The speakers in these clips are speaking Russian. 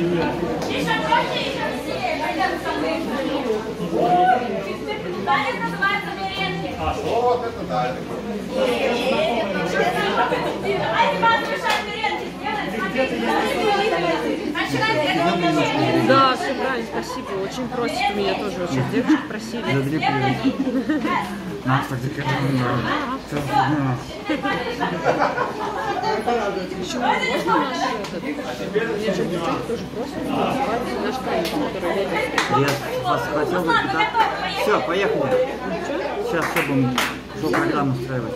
Танец называется меренги. Вот это да. А если вас решать меренги, сделать? Да, все правильно, спасибо. Очень просят у меня тоже, очень девушек просили. Нас так закрываем. Почему? Можно наш этот? Мне же девчонки тоже просят называть наш проект, который едет. Я вас хотел бы туда. Все, поехали. Сейчас все будем программу устраивать.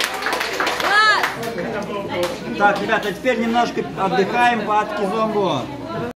Так, ребята, теперь немножко отдыхаем по Аткизомбу.